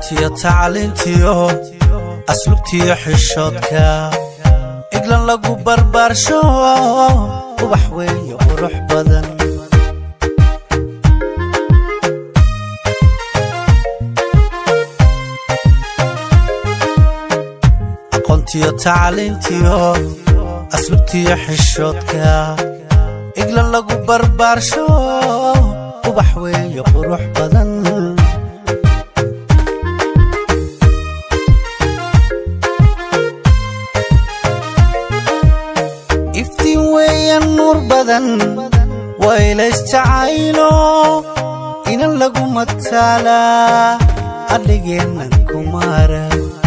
aqoontiyo tacliintiyo asluubtiyo xishoodka iglan lagu barbaarsho ubax weeye qurux badan aqoontiyo tacliintiyo asluubtiyo xishoodka iglan lagu barbaarsho ubax weeye qurux badan iftiin weeye nuur badan wayla isjacaylo inan lagu mataala adhigeennan kumara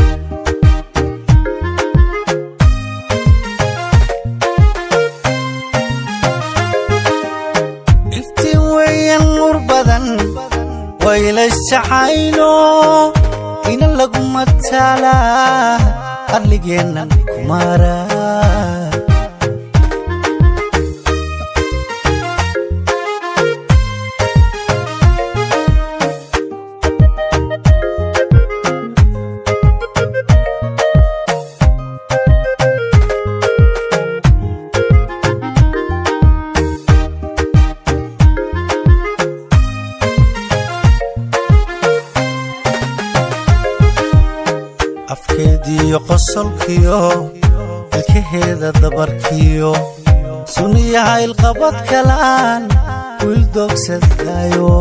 wayla isjacaylo inan lagu mataala adhigeennan kumara afkeediyo qosolkiyo ilkaheeda dabarkiyo suniyaha ilqabad kalaan wiil doogsadaayo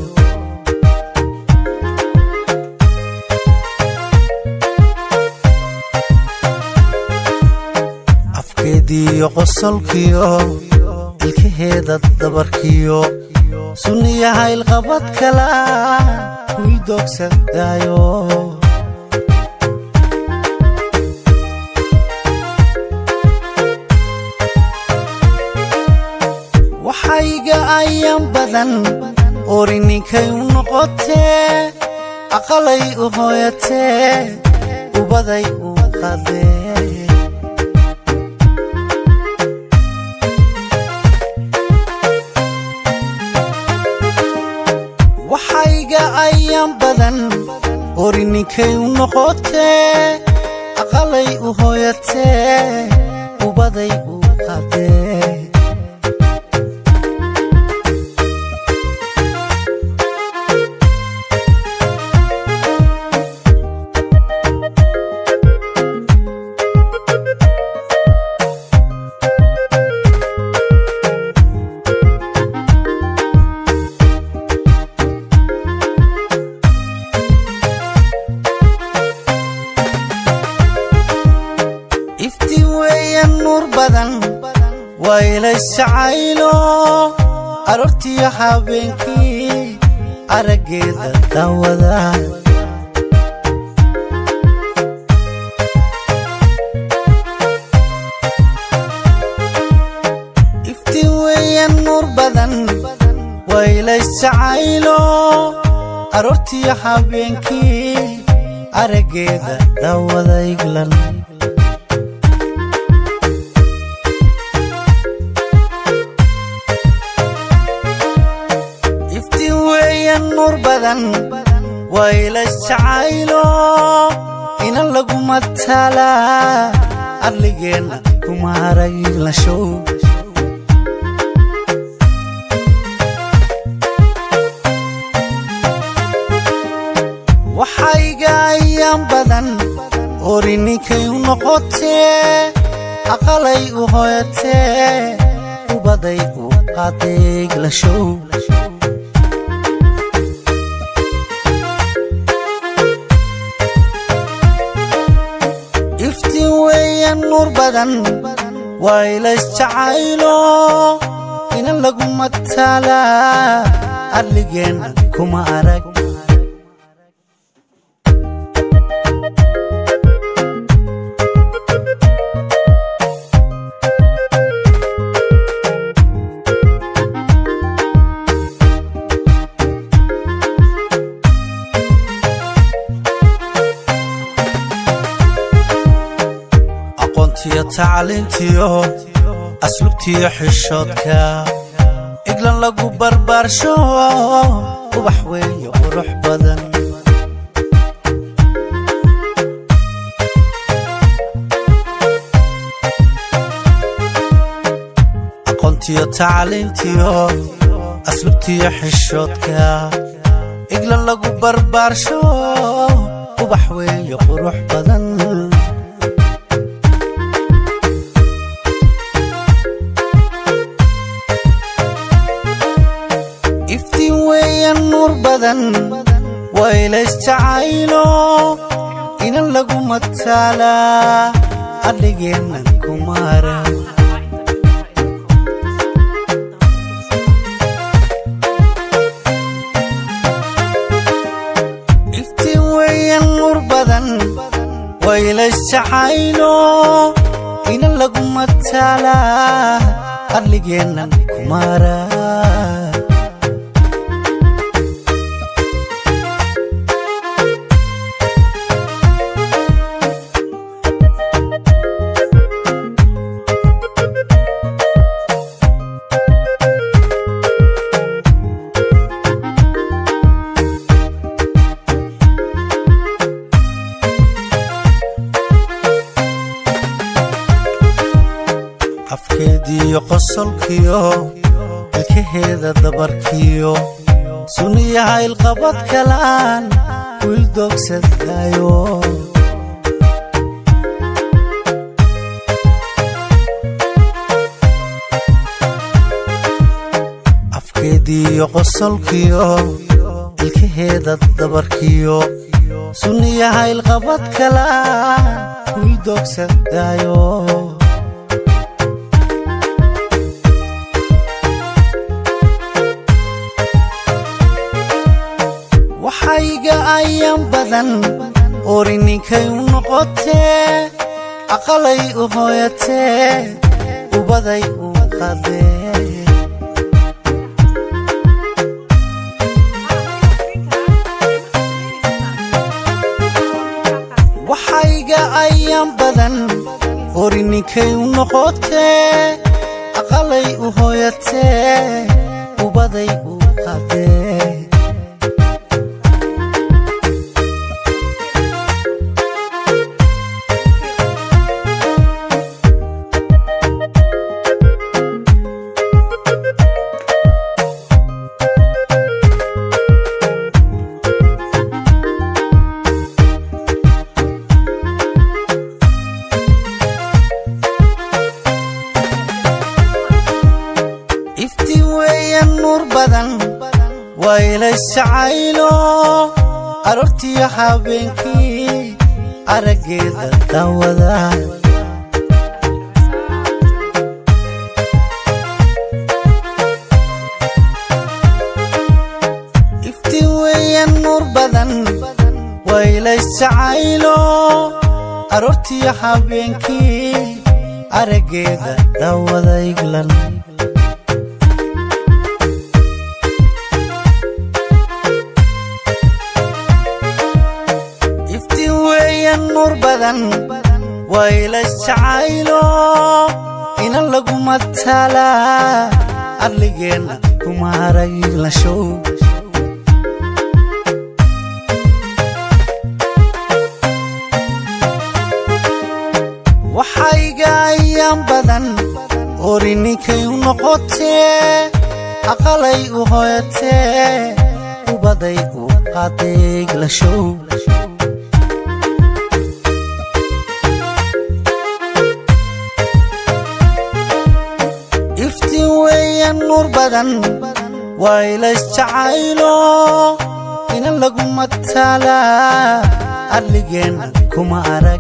afkeediyo qosolkiyo ilkaheeda dabarkiyo suniyaha ilqabad kalaan wiil doogsadaayo waxayga ayaan badan orininkay u noqotee aqalay u hooyatee ubaday u qadee waxayga ayaan badan orininkay u noqotee aqalay u hooyatee ubaday u qadee iftiin weeye nuur badan wayla isjacaylo aroortiyo habeenkii araggeeda daawada iftiin weeye nuur badan wayla isjacaylo aroortiyo habeenkii araggeeda daawada iglan nuur badan wayla isjacaylo inan lagu mataala adhigeennan kumara iglasho waxayga ayaan badan orininkay u noqotee aqalay u hooyatee ubaday u qadee iglasho iftiin weeye nuur badan wayla isjacaylo inan lagu mataala adhigeennan kuma arag aqoontiyo tacliintiyo asluubtiyo xishoodka iglan lagu barbaarsho ubax weeye qurux badan aqoontiyo tacliintiyo asluubtiyo xishoodka iglan lagu barbaarsho ubax weeyo qurux badan iftiin weeyan nuur badan waylays jacaylo inan lagu mataala adhigeennan kumara waylays jacaylo inan lagu mataala adhigeennan kumara afkeediyo qosolkiyo ilkaheeda dabarkiyo suniyaha ilqabad kalaan wiil doogsadaayo afkeediyo qosolkiyo ilkaheeda dabarkiyo suniyaha ilqabad kalaan wiil doogsadaayo waxayga ayaan badan orininkay u noqotee aqalay u hooyatee ubaday u qadee waxayga ayaan badan orininkay u noqotee aqalay u hooyatee ubaday u qadee iftiin weeyan nuur badan waylays jacaylo aroortiyo habeenkii araggeeda daawada iftiin weeyan nuur badan waylays jacaylo aroortiyo habeenkii araggeeda daawada iglan nuur badan waylays jacaylo inan lagu mataala adhigeenna kumara iglashow waxayga ayaan badan orininkay u noqotee aqalay u hooyatee ubaday u qadee iglashow iftiin weeyan nuur badan waylays jacaylo inan lagu mataala adhigeennan kuma arag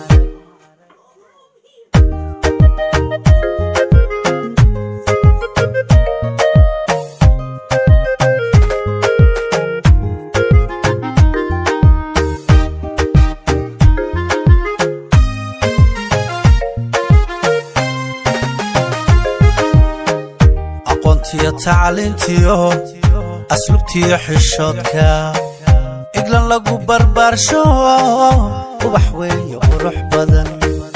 aqoontiyo tacliintiyo asluubtiyo xishoodka iglan lagu barbaarsho ubax weeyo qurux badan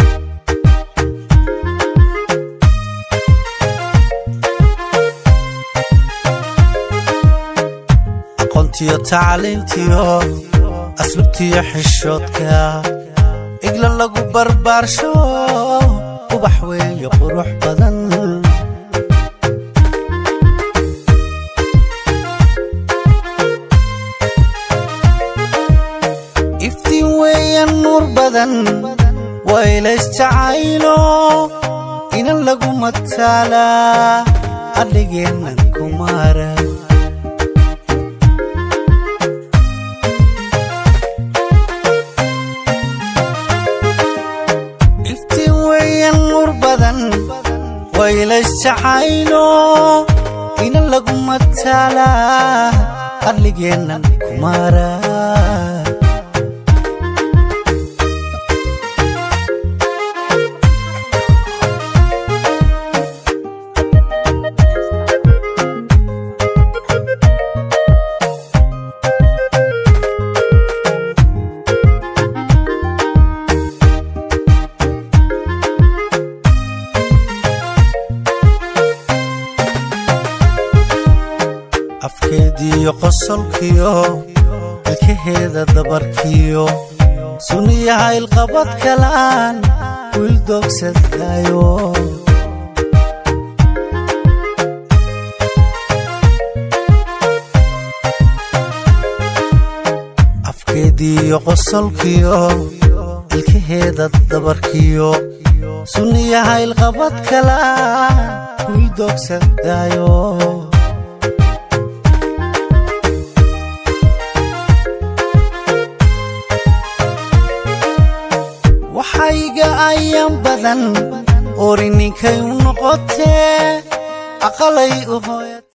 aqoontiyo tacliintiyo asluubtiyo xishoodka iglan lagu barbaarsho ubax weeyo qurux badan badan waylays jacaylo inan lagu matala adigeenan kumara iftiin weyan nur badan waylays jacaylo inan lagu matala adigeenan kumara afkeediyo qosolkiyo ilkaheeda dabarkiyo suniyaha ilqabad kalaan wiil doogsadaayo afkeediyo qosolkiyo ilkaheeda dabarkiyo suniyaha ilqabad kalaan wiil doogsadaayo waxayga ayaan badan orininkay u noqotee aqalay u hooyad